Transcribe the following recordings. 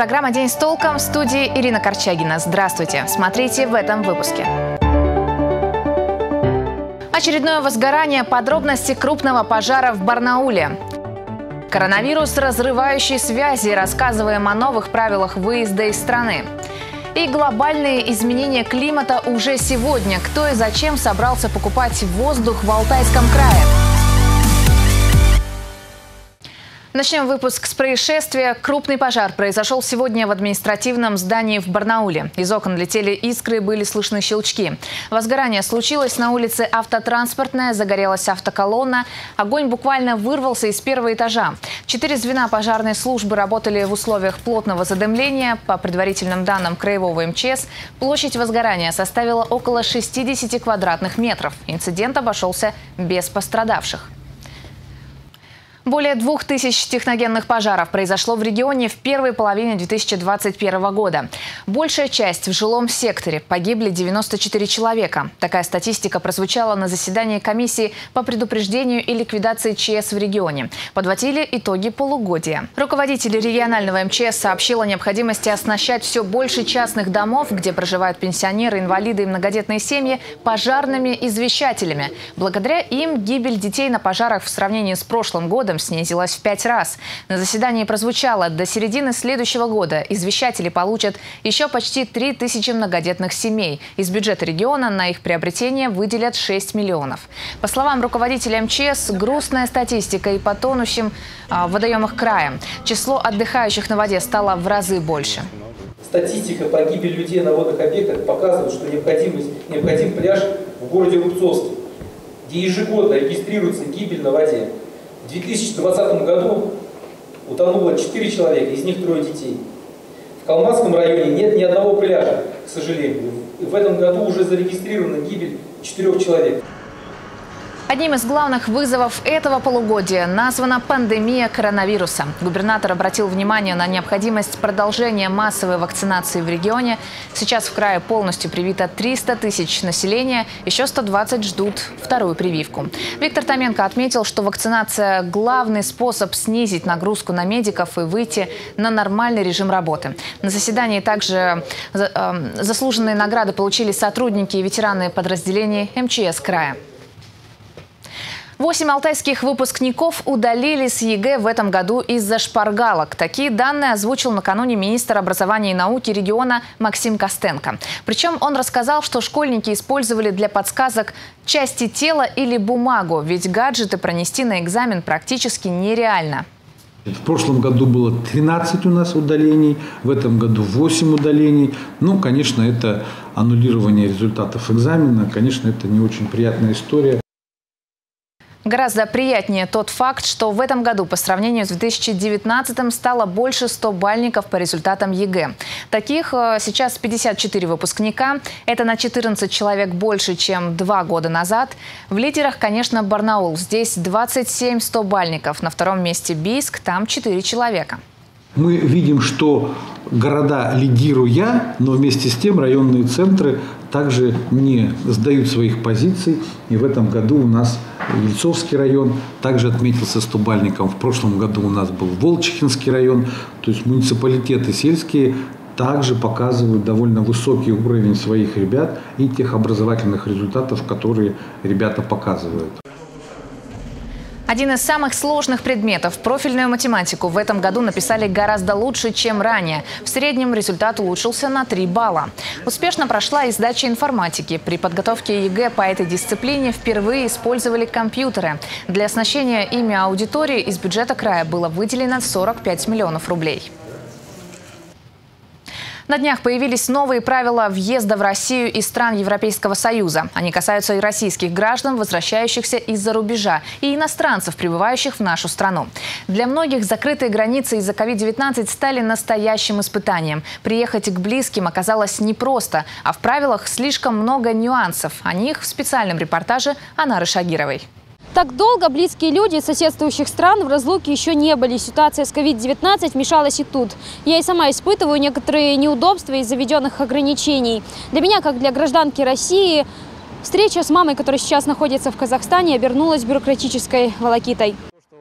Программа «День с толком», в студии Ирина Корчагина. Здравствуйте. Смотрите в этом выпуске. Очередное возгорание, подробности крупного пожара в Барнауле. Коронавирус, разрывающий связи, рассказываем о новых правилах выезда из страны. И глобальные изменения климата уже сегодня. Кто и зачем собрался покупать воздух в Алтайском крае? Начнем выпуск с происшествия. Крупный пожар произошел сегодня в административном здании в Барнауле. Из окон летели искры, были слышны щелчки. Возгорание случилось на улице Автотранспортная, загорелась автоколонна. Огонь буквально вырвался из первого этажа. 4 звена пожарной службы работали в условиях плотного задымления. По предварительным данным краевого МЧС, площадь возгорания составила около 60 квадратных метров. Инцидент обошелся без пострадавших. Более 2000 техногенных пожаров произошло в регионе в первой половине 2021 года. Большая часть в жилом секторе. Погибли 94 человека. Такая статистика прозвучала на заседании комиссии по предупреждению и ликвидации ЧС в регионе. Подводили итоги полугодия. Руководитель регионального МЧС сообщил о необходимости оснащать все больше частных домов, где проживают пенсионеры, инвалиды и многодетные семьи, пожарными извещателями. Благодаря им гибель детей на пожарах в сравнении с прошлым годом снизилась в 5 раз. На заседании прозвучало: до середины следующего года извещатели получат еще почти 3000 многодетных семей. Из бюджета региона на их приобретение выделят 6 миллионов. По словам руководителя МЧС, грустная статистика и по тонущим водоемах края. Число отдыхающих на воде стало в разы больше. Статистика погибели людей на водных объектах показывает, что необходим пляж в городе Рубцовске, где ежегодно регистрируется гибель на воде. В 2020 году утонуло 4 человека, из них 3 детей. В Калмацком районе нет ни одного пляжа, к сожалению. И в этом году уже зарегистрирована гибель 4 человек. Одним из главных вызовов этого полугодия названа пандемия коронавируса. Губернатор обратил внимание на необходимость продолжения массовой вакцинации в регионе. Сейчас в крае полностью привито 300 тысяч населения, еще 120 ждут вторую прививку. Виктор Томенко отметил, что вакцинация – главный способ снизить нагрузку на медиков и выйти на нормальный режим работы. На заседании также заслуженные награды получили сотрудники и ветераны подразделений МЧС края. 8 алтайских выпускников удалили с ЕГЭ в этом году из-за шпаргалок. Такие данные озвучил накануне министр образования и науки региона Максим Костенко. Причем он рассказал, что школьники использовали для подсказок части тела или бумагу, ведь гаджеты пронести на экзамен практически нереально. В прошлом году было 13 у нас удалений, в этом году 8 удалений. Ну, конечно, это аннулирование результатов экзамена. Конечно, это не очень приятная история. Гораздо приятнее тот факт, что в этом году по сравнению с 2019-м стало больше 100 бальников по результатам ЕГЭ. Таких сейчас 54 выпускника. Это на 14 человек больше, чем 2 года назад. В лидерах, конечно, Барнаул. Здесь 27 100-бальников. На втором месте Бийск, там 4 человека. Мы видим, что города лидируя, но вместе с тем районные центры также не сдают своих позиций. И в этом году у нас Ельцовский район также отметился 100-бальником. В прошлом году у нас был Волчихинский район. То есть муниципалитеты сельские также показывают довольно высокий уровень своих ребят и тех образовательных результатов, которые ребята показывают. Один из самых сложных предметов – профильную математику – в этом году написали гораздо лучше, чем ранее. В среднем результат улучшился на 3 балла. Успешно прошла и сдача информатики. При подготовке ЕГЭ по этой дисциплине впервые использовали компьютеры. Для оснащения ими аудитории из бюджета края было выделено 45 миллионов рублей. На днях появились новые правила въезда в Россию из стран Европейского Союза. Они касаются и российских граждан, возвращающихся из-за рубежа, и иностранцев, прибывающих в нашу страну. Для многих закрытые границы из-за COVID-19 стали настоящим испытанием. Приехать к близким оказалось непросто, а в правилах слишком много нюансов. О них в специальном репортаже Анары Шагировой. Так долго близкие люди из соседствующих стран в разлуке еще не были. Ситуация с COVID-19 вмешалась и тут. Я и сама испытываю некоторые неудобства из-за введенных ограничений. Для меня, как для гражданки России, встреча с мамой, которая сейчас находится в Казахстане, обернулась бюрократической волокитой.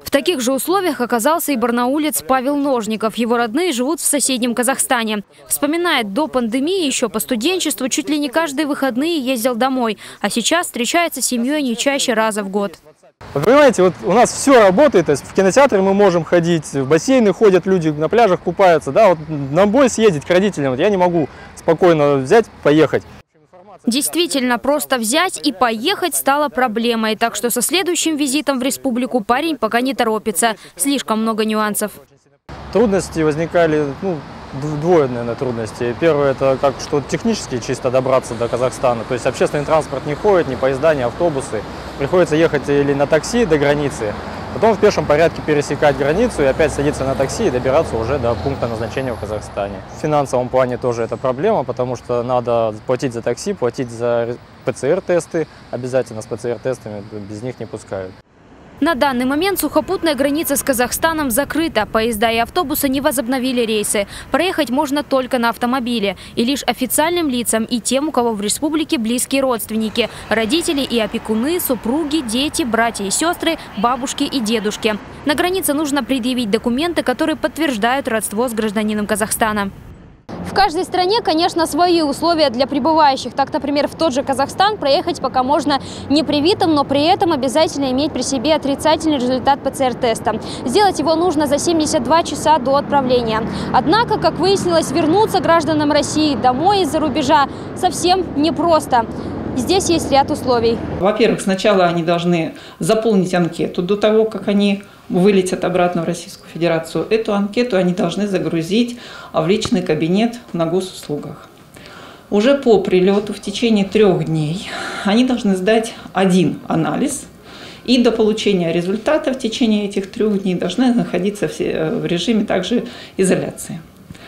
В таких же условиях оказался и барнаулец Павел Ножников. Его родные живут в соседнем Казахстане. Вспоминает, до пандемии еще по студенчеству чуть ли не каждые выходные ездил домой. А сейчас встречается с семьей не чаще раза в год. Вы понимаете, вот у нас все работает, то есть в кинотеатры мы можем ходить, в бассейны ходят люди, на пляжах купаются, да, вот на бой съездить к родителям, вот я не могу спокойно взять, поехать. Действительно, просто взять и поехать стало проблемой, так что со следующим визитом в республику парень пока не торопится, слишком много нюансов. Трудности возникали, двое, наверное, трудности. Первое, это что технически чисто добраться до Казахстана. То есть общественный транспорт не ходит, ни поезда, ни автобусы. Приходится ехать или на такси до границы, потом в пешем порядке пересекать границу и опять садиться на такси и добираться уже до пункта назначения в Казахстане. В финансовом плане тоже это проблема, потому что надо платить за такси, платить за ПЦР-тесты. Обязательно с ПЦР-тестами, без них не пускают. На данный момент сухопутная граница с Казахстаном закрыта. Поезда и автобусы не возобновили рейсы. Проехать можно только на автомобиле. И лишь официальным лицам и тем, у кого в республике близкие родственники. Родители и опекуны, супруги, дети, братья и сестры, бабушки и дедушки. На границе нужно предъявить документы, которые подтверждают родство с гражданином Казахстана. В каждой стране, конечно, свои условия для прибывающих. Так, например, в тот же Казахстан проехать пока можно непривитым, но при этом обязательно иметь при себе отрицательный результат ПЦР-теста. Сделать его нужно за 72 часа до отправления. Однако, как выяснилось, вернуться гражданам России домой из-за рубежа совсем непросто. Здесь есть ряд условий. Во-первых, сначала они должны заполнить анкету до того, как они вылетят обратно в Российскую Федерацию. Эту анкету они должны загрузить в личный кабинет на госуслугах. Уже по прилету в течение 3 дней они должны сдать один анализ. И до получения результата в течение этих 3 дней должны находиться в режиме также изоляции.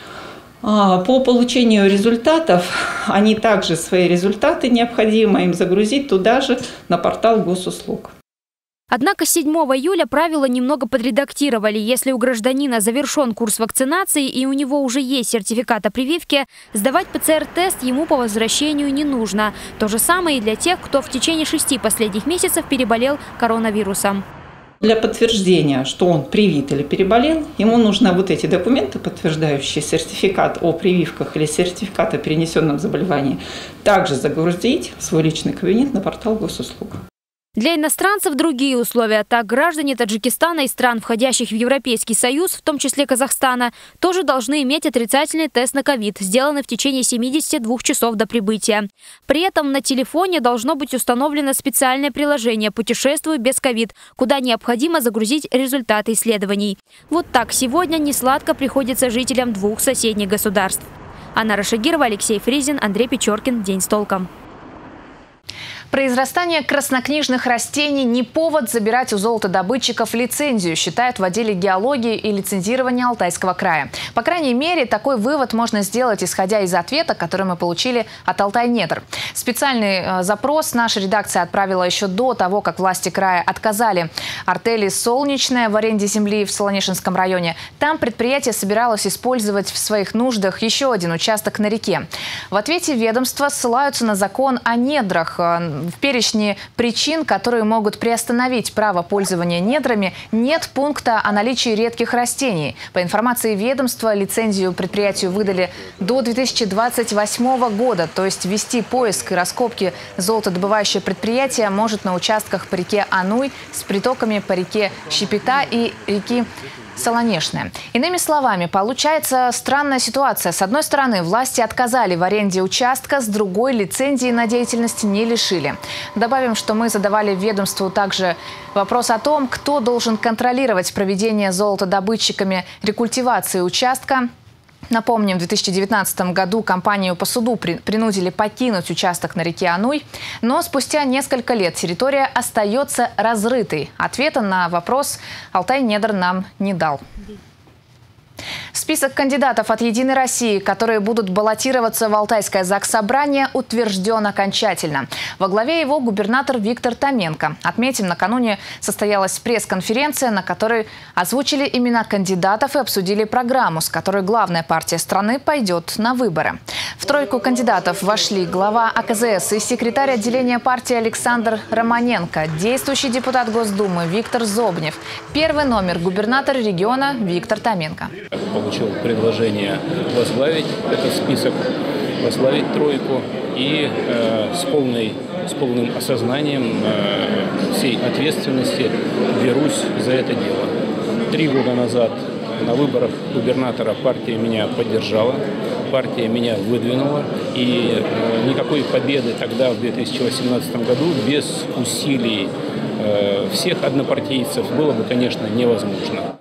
По получению результатов они также свои результаты необходимо им загрузить туда же на портал госуслуг. Однако 7 июля правила немного подредактировали. Если у гражданина завершен курс вакцинации и у него уже есть сертификат о прививке, сдавать ПЦР-тест ему по возвращению не нужно. То же самое и для тех, кто в течение 6 последних месяцев переболел коронавирусом. Для подтверждения, что он привит или переболел, ему нужно вот эти документы, подтверждающие сертификат о прививках или сертификат о перенесенном заболевании, также загрузить в свой личный кабинет на портал госуслуг. Для иностранцев другие условия. Так, граждане Таджикистана и стран, входящих в Европейский Союз, в том числе Казахстана, тоже должны иметь отрицательный тест на ковид, сделанный в течение 72 часов до прибытия. При этом на телефоне должно быть установлено специальное приложение «Путешествую без ковид», куда необходимо загрузить результаты исследований. Вот так сегодня несладко приходится жителям 2 соседних государств. Анна Рашагирова, Алексей Фризин, Андрей Печоркин. День с толком. Произрастание краснокнижных растений не повод забирать у золотодобытчиков лицензию, считают в отделе геологии и лицензирования Алтайского края. По крайней мере, такой вывод можно сделать, исходя из ответа, который мы получили от Алтайнедр. Специальный запрос наша редакция отправила еще до того, как власти края отказали артели «Солнечная» в аренде земли в Солонешинском районе. Там предприятие собиралось использовать в своих нуждах еще один участок на реке. В ответе ведомства ссылаются на закон о недрах. В перечне причин, которые могут приостановить право пользования недрами, нет пункта о наличии редких растений. По информации ведомства, лицензию предприятию выдали до 2028 года. То есть вести поиск и раскопки золотодобывающее предприятие может на участках по реке Ануй с притоками по реке Щепета и реки Солонешная. Иными словами, получается странная ситуация. С одной стороны, власти отказали в аренде участка, с другой лицензии на деятельность не лишили. Добавим, что мы задавали ведомству также вопрос о том, кто должен контролировать проведение золотодобытчиками рекультивации участка. Напомним, в 2019 году компанию по суду принудили покинуть участок на реке Ануй, но спустя несколько лет территория остается разрытой. Ответа на вопрос Алтайнедр нам не дал. Список кандидатов от «Единой России», которые будут баллотироваться в Алтайское Заксобрание, утвержден окончательно. Во главе его губернатор Виктор Томенко. Отметим, накануне состоялась пресс-конференция, на которой озвучили имена кандидатов и обсудили программу, с которой главная партия страны пойдет на выборы. В тройку кандидатов вошли глава АКЗС и секретарь отделения партии Александр Романенко, действующий депутат Госдумы Виктор Зобнев, первый номер губернатор региона Виктор Томенко. Получил предложение возглавить этот список, возглавить тройку и с полным осознанием всей ответственности берусь за это дело. 3 года назад на выборах губернатора партия меня поддержала, партия меня выдвинула, и никакой победы тогда, в 2018 году, без усилий всех однопартийцев было бы, конечно, невозможно.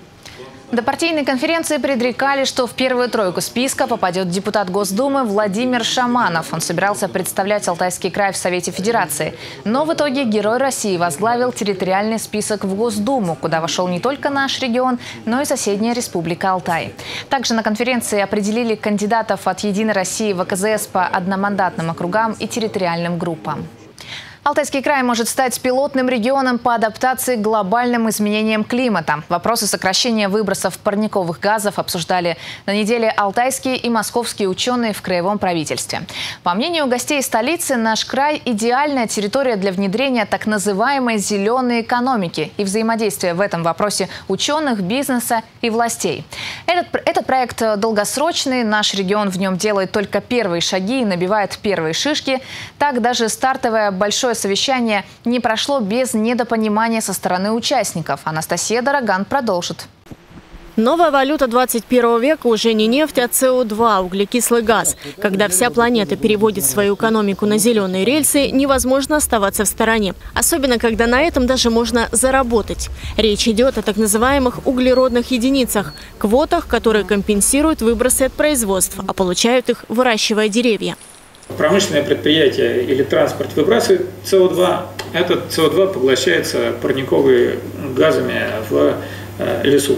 До партийной конференции предрекали, что в первую тройку списка попадет депутат Госдумы Владимир Шаманов. Он собирался представлять Алтайский край в Совете Федерации. Но в итоге Герой России возглавил территориальный список в Госдуму, куда вошел не только наш регион, но и соседняя республика Алтай. Также на конференции определили кандидатов от «Единой России» в АКЗС по одномандатным округам и территориальным группам. Алтайский край может стать пилотным регионом по адаптации к глобальным изменениям климата. Вопросы сокращения выбросов парниковых газов обсуждали на неделе алтайские и московские ученые в краевом правительстве. По мнению гостей столицы, наш край – идеальная территория для внедрения так называемой зеленой экономики и взаимодействия в этом вопросе ученых, бизнеса и властей. Этот проект долгосрочный. Наш регион в нем делает только первые шаги и набивает первые шишки. Так даже стартовое большое совещание не прошло без недопонимания со стороны участников. Анастасия Дороган продолжит. Новая валюта 21 века уже не нефть, а СО2, углекислый газ. Когда вся планета переводит свою экономику на зеленые рельсы, невозможно оставаться в стороне. Особенно, когда на этом даже можно заработать. Речь идет о так называемых углеродных единицах – квотах, которые компенсируют выбросы от производства, а получают их, выращивая деревья. Промышленное предприятие или транспорт выбрасывает СО2. Этот СО2 поглощается парниковыми газами в лесу.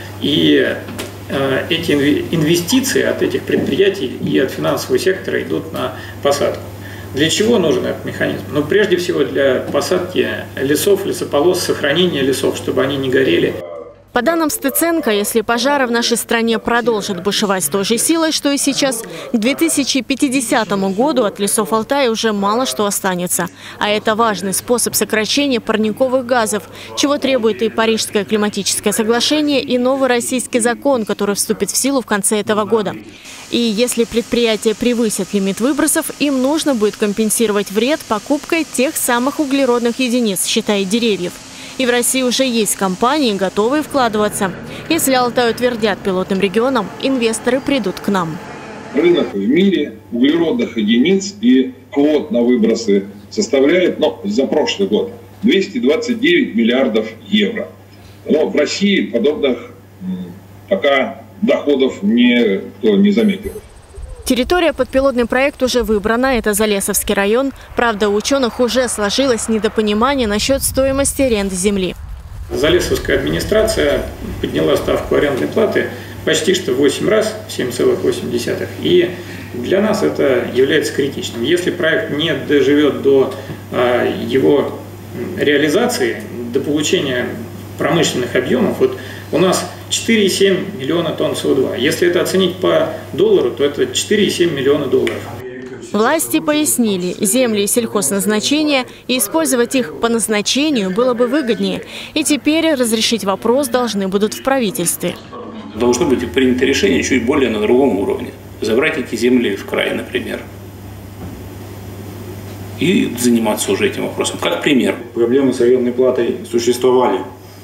И эти инвестиции от этих предприятий и от финансового сектора идут на посадку. Для чего нужен этот механизм? Ну, прежде всего, для посадки лесов, лесополос, сохранения лесов, чтобы они не горели. По данным Стеценко, если пожары в нашей стране продолжат бушевать с той же силой, что и сейчас, к 2050 году от лесов Алтая уже мало что останется. А это важный способ сокращения парниковых газов, чего требует и Парижское климатическое соглашение, и новый российский закон, который вступит в силу в конце этого года. И если предприятия превысят лимит выбросов, им нужно будет компенсировать вред покупкой тех самых углеродных единиц, считая деревьев. И в России уже есть компании, готовые вкладываться. Если Алтай утвердят пилотным регионом, инвесторы придут к нам. Рынок в мире углеродных единиц и квот на выбросы составляет, за прошлый год 229 миллиардов евро. Но в России подобных пока доходов никто не заметил. Территория под пилотный проект уже выбрана. Это Залесовский район. Правда, у ученых уже сложилось недопонимание насчет стоимости аренды земли. Залесовская администрация подняла ставку арендной платы почти что в 8 раз, 7,8. И для нас это является критичным. Если проект не доживет до его реализации, до получения промышленных объемов, вот у нас 4,7 миллиона тонн СО2. Если это оценить по доллару, то это 4,7 миллиона долларов. Власти пояснили, земли и сельхозназначения, и использовать их по назначению было бы выгоднее. И теперь разрешить вопрос должны будут в правительстве. Должно быть принято решение чуть более на другом уровне. Забрать эти земли в край, например. И заниматься уже этим вопросом. Как пример. Проблемы с арендной платой существовали.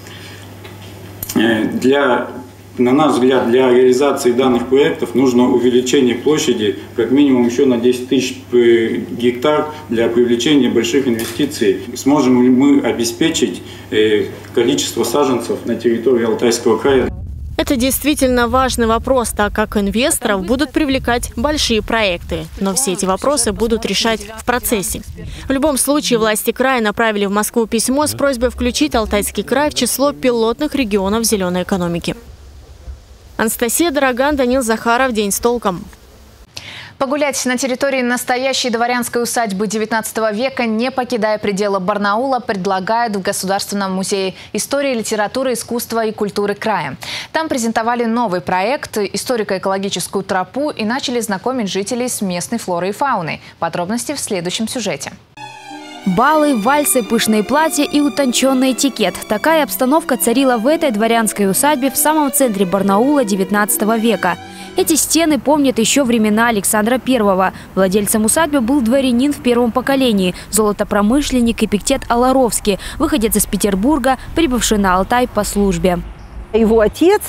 На наш взгляд, для реализации данных проектов нужно увеличение площади как минимум еще на 10 тысяч гектар для привлечения больших инвестиций. Сможем ли мы обеспечить количество саженцев на территории Алтайского края? Это действительно важный вопрос, так как инвесторов будут привлекать большие проекты. Но все эти вопросы будут решать в процессе. В любом случае, власти края направили в Москву письмо с просьбой включить Алтайский край в число пилотных регионов зеленой экономики. Анастасия Дороган, Данил Захаров. День с толком. Погулять на территории настоящей дворянской усадьбы XIX века, не покидая пределы Барнаула, предлагают в Государственном музее истории, литературы, искусства и культуры края. Там презентовали новый проект «Историко-экологическую тропу» и начали знакомить жителей с местной флорой и фауной. Подробности в следующем сюжете. Балы, вальсы, пышные платья и утонченный этикет. Такая обстановка царила в этой дворянской усадьбе в самом центре Барнаула XIX века. Эти стены помнят еще времена Александра I. Владельцем усадьбы был дворянин в первом поколении, золотопромышленник Эпиктет Аларовский, выходец из Петербурга, прибывший на Алтай по службе. Его отец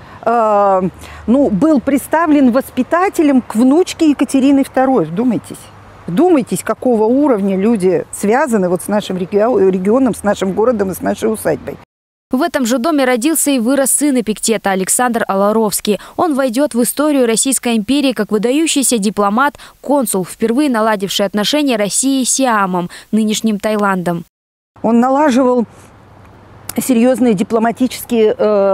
был представлен воспитателем к внучке Екатерины II. Вдумайтесь, какого уровня люди связаны с нашим регионом, с нашим городом и с нашей усадьбой. В этом же доме родился и вырос сын Эпиктета Александр Аларовский. Он войдет в историю Российской империи как выдающийся дипломат, консул, впервые наладивший отношения России с Сиамом, нынешним Таиландом. Он налаживал серьезные дипломатические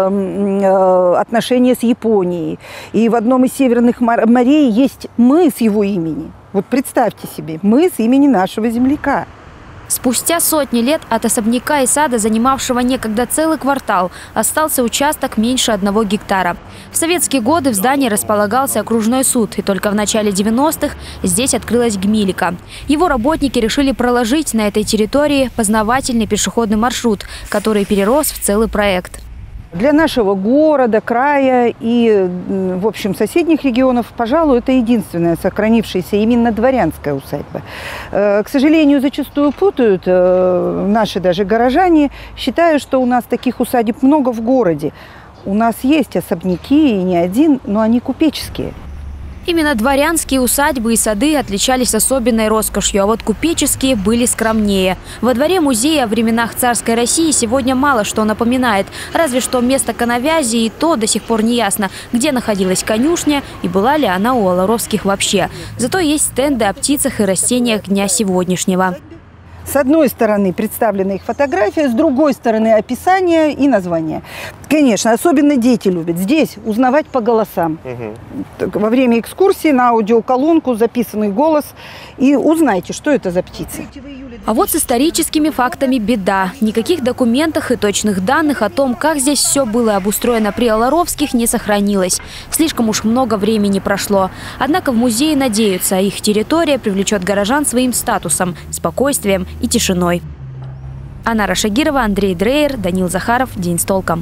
отношения с Японией. И в одном из северных морей есть мыс его имени. Вот представьте себе, мыс имени нашего земляка. Спустя сотни лет от особняка и сада, занимавшего некогда целый квартал, остался участок меньше 1 гектара. В советские годы в здании располагался окружной суд, и только в начале 90-х здесь открылась гмилика. Его работники решили проложить на этой территории познавательный пешеходный маршрут, который перерос в целый проект. Для нашего города, края и, в общем, соседних регионов, пожалуй, это единственная сохранившаяся именно дворянская усадьба. К сожалению, зачастую путают наши даже горожане, считая, что у нас таких усадеб много в городе. У нас есть особняки, и не один, но они купеческие. Именно дворянские усадьбы и сады отличались особенной роскошью, а вот купеческие были скромнее. Во дворе музея о временах царской России сегодня мало что напоминает. Разве что место коновязи, и то до сих пор не ясно, где находилась конюшня и была ли она у Аларовских вообще. Зато есть стенды о птицах и растениях дня сегодняшнего. С одной стороны представлена их фотография, с другой стороны описание и название. Конечно, особенно дети любят здесь узнавать по голосам. Во время экскурсии на аудиоколонку записанный голос, и узнайте, что это за птицы. А вот с историческими фактами беда. Никаких документов и точных данных о том, как здесь все было обустроено при Аларовских, не сохранилось. Слишком уж много времени прошло. Однако в музее надеются, их территория привлечет горожан своим статусом, спокойствием и тишиной. Анара Шагирова, Андрей Дрейер, Данил Захаров. День с толком.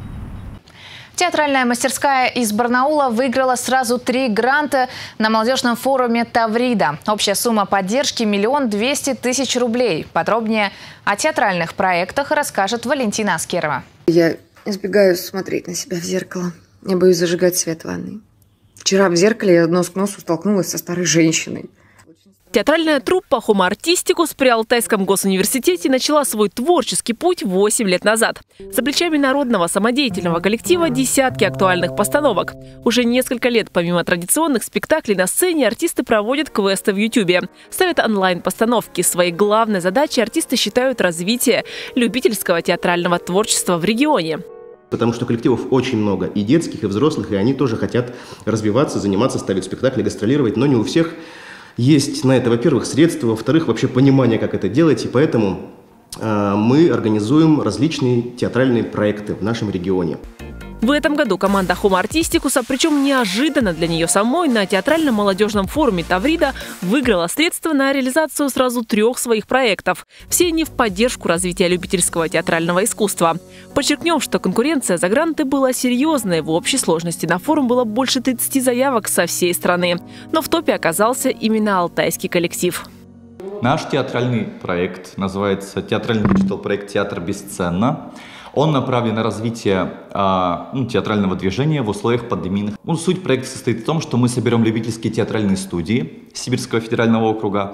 Театральная мастерская из Барнаула выиграла сразу 3 гранта на молодежном форуме «Таврида». Общая сумма поддержки – 1 200 000 рублей. Подробнее о театральных проектах расскажет Валентина Аскерова. Я избегаю смотреть на себя в зеркало. Я боюсь зажигать свет в ванной. Вчера в зеркале я нос к носу столкнулась со старой женщиной. Театральная труппа Homo Artisticus при Алтайском госуниверситете начала свой творческий путь 8 лет назад. За плечами народного самодеятельного коллектива десятки актуальных постановок. Уже несколько лет помимо традиционных спектаклей на сцене артисты проводят квесты в Ютубе. Ставят онлайн-постановки. Своей главной задачей артисты считают развитие любительского театрального творчества в регионе. Потому что коллективов очень много, и детских, и взрослых, и они тоже хотят развиваться, заниматься, ставить спектакли, гастролировать, но не у всех есть на это, во-первых, средства, во-вторых, вообще понимание, как это делать, и поэтому мы организуем различные театральные проекты в нашем регионе. В этом году команда Homo Artisticus, причем неожиданно для нее самой, на театральном молодежном форуме «Таврида» выиграла средства на реализацию сразу 3 своих проектов. Все они в поддержку развития любительского театрального искусства. Подчеркнем, что конкуренция за гранты была серьезной. В общей сложности на форум было больше 30 заявок со всей страны. Но в топе оказался именно алтайский коллектив. Наш театральный проект называется театральный диджитал-проект «Театр бесценно». Он направлен на развитие театрального движения в условиях пандемийных. Суть проекта состоит в том, что мы соберем любительские театральные студии Сибирского федерального округа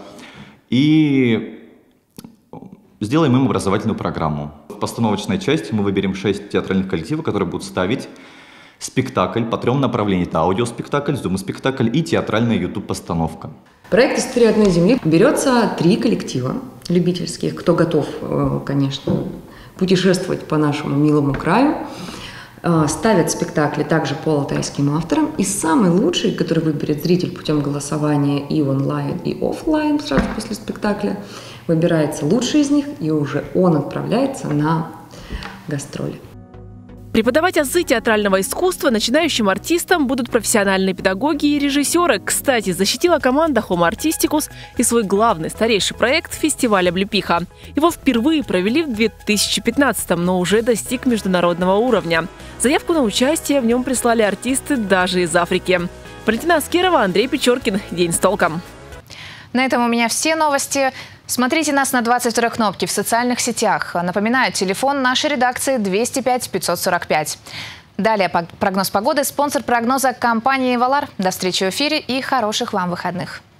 и сделаем им образовательную программу. В постановочной части мы выберем 6 театральных коллективов, которые будут ставить спектакль по 3 направлениям. Это аудиоспектакль, зум-спектакль и театральная YouTube-постановка. Проект «История одной земли» берется 3 коллектива любительских, кто готов, конечно, путешествовать по нашему милому краю. ставят спектакли также по алтайским авторам. И самый лучший, который выберет зритель путем голосования и онлайн, и офлайн сразу после спектакля, выбирается лучший из них, и уже он отправляется на гастроли. Преподавать азы театрального искусства начинающим артистам будут профессиональные педагоги и режиссеры. Кстати, защитила команда Homo Artisticus и свой главный, старейший проект фестиваль «Облепиха». Его впервые провели в 2015-м, но уже достиг международного уровня. Заявку на участие в нем прислали артисты даже из Африки. Валентина Аскерова, Андрей Печоркин. День с толком. На этом у меня все новости. Смотрите нас на 22 кнопке в социальных сетях. Напоминаю, телефон нашей редакции 205 545. Далее прогноз погоды. Спонсор прогноза — компания «Валар». До встречи в эфире и хороших вам выходных.